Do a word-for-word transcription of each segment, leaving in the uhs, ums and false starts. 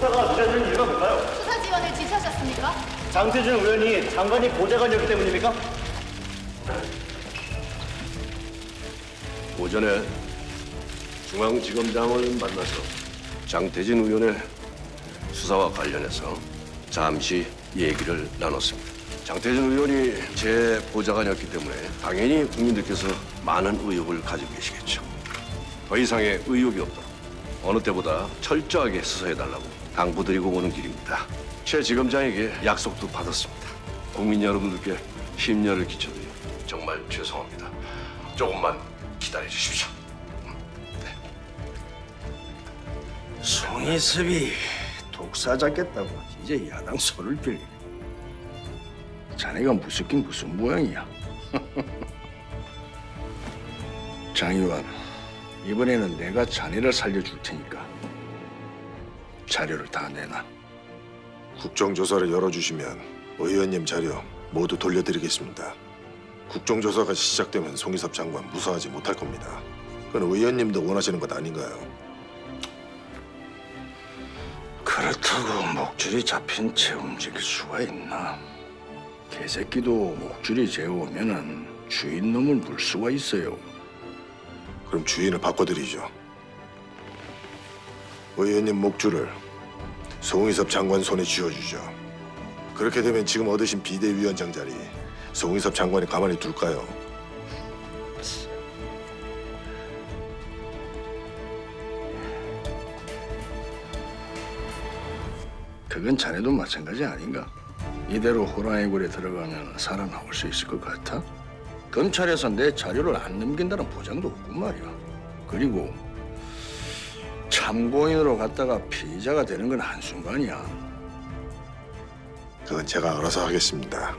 수사가 늦어지는 이유가 뭘까요? 수사 지원을 지시하셨습니까? 장태준 의원이 장관이 보좌관이었기 때문입니까? 오전에 중앙지검장을 만나서 장태진 의원의 수사와 관련해서 잠시 얘기를 나눴습니다. 장태진 의원이 제 보좌관이었기 때문에 당연히 국민들께서 많은 의혹을 가지고 계시겠죠. 더 이상의 의혹이 없도록 어느 때보다 철저하게 수사해달라고 당부드리고 오는 길입니다. 최 지검장에게 약속도 받았습니다. 국민 여러분들께 심려를 끼쳐드려 정말 죄송합니다. 조금만 기다려 주십시오. 네. 송이섭이 독사 잡겠다고 이제 야당 손을 빌리네. 자네가 무섭긴 무슨 모양이야. 장 의원, 이번에는 내가 자네를 살려줄 테니까 자료를 다 내놔. 국정조사를 열어주시면 의원님 자료 모두 돌려드리겠습니다. 국정조사가 시작되면 송이섭 장관 무사하지 못할 겁니다. 그건 의원님도 원하시는 것 아닌가요? 그렇다고 목줄이 잡힌 채 움직일 수가 있나? 개새끼도 목줄이 재우면은 주인 놈을 물 수가 있어요. 그럼 주인을 바꿔드리죠. 의원님 목줄을 송이섭 장관 손에 쥐어주죠. 그렇게 되면 지금 얻으신 비대위원장 자리 송이섭 장관이 가만히 둘까요? 그건 자네도 마찬가지 아닌가? 이대로 호랑이 굴에 들어가면 살아나올 수 있을 것 같아? 검찰에서 내 자료를 안 넘긴다는 보장도 없고 말이야. 그리고 참고인으로 갔다가 피의자가 되는 건 한순간이야. 그건 제가 알아서 하겠습니다.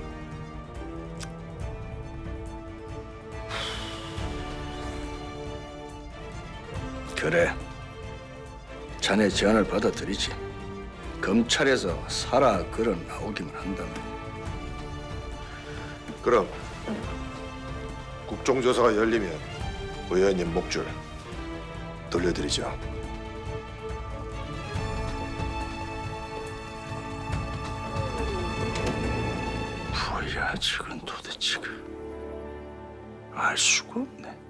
그래. 자네 제안을 받아들이지. 검찰에서 살아 걸어 나오기만 한다면. 그럼 국정조사가 열리면 의원님 목줄 돌려드리죠. 뭐야, 지금 도대체가 알 수가 없네.